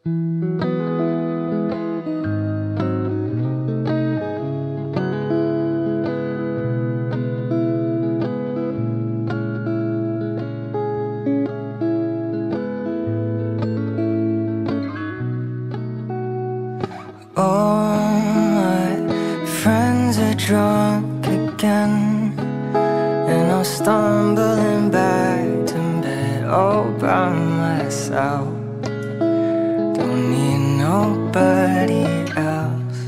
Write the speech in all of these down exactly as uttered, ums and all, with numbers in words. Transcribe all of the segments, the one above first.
All my friends are drunk again, and I'm stumbling back to bed all by myself. Don't need nobody else.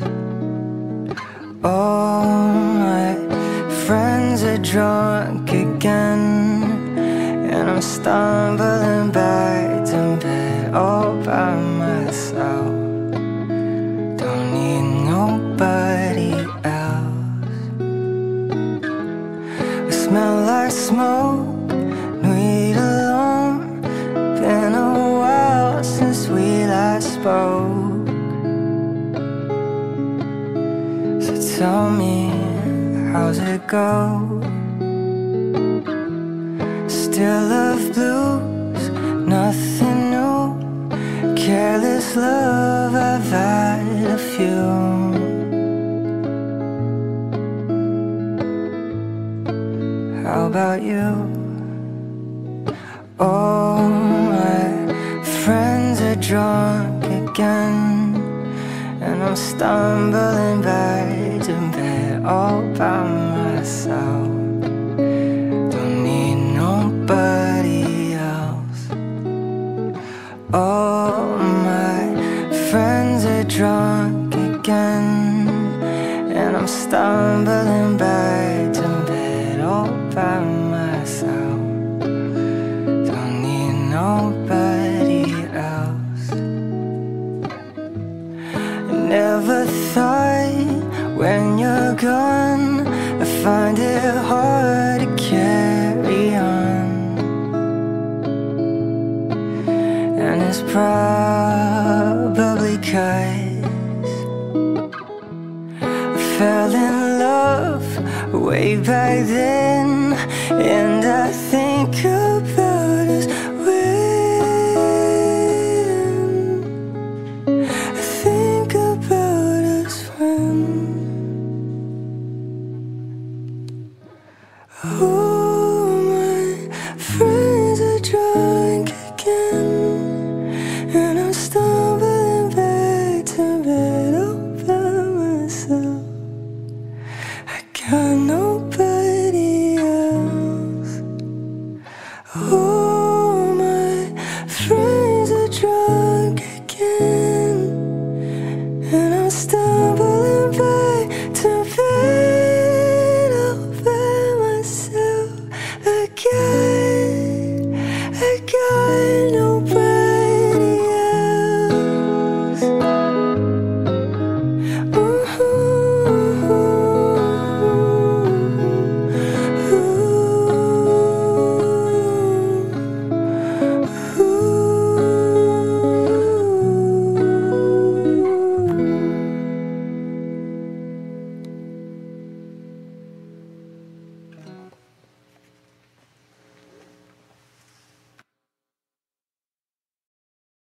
All my friends are drunk again, and I'm stumbling back to bed all by myself. Nobody else. I smell like smoke, weed alone. Been a while since we last spoke. So tell me, how's it go? Still love blues, nothing new. Careless love, I've had a few. How about you? All my friends are drunk again, and I'm stumbling back to bed all by myself. Don't need nobody else. All my friends are drunk again, and I'm stumbling back to bed all by myself. Don't need nobody else. I never thought when you're gone I find it hard to carry on, and it's probably 'cause I fell in love way back then, and I think about us when I think about us when all my friends are drunk again, and I'm stumbling back to bed all by myself. Got nobody else. Oh.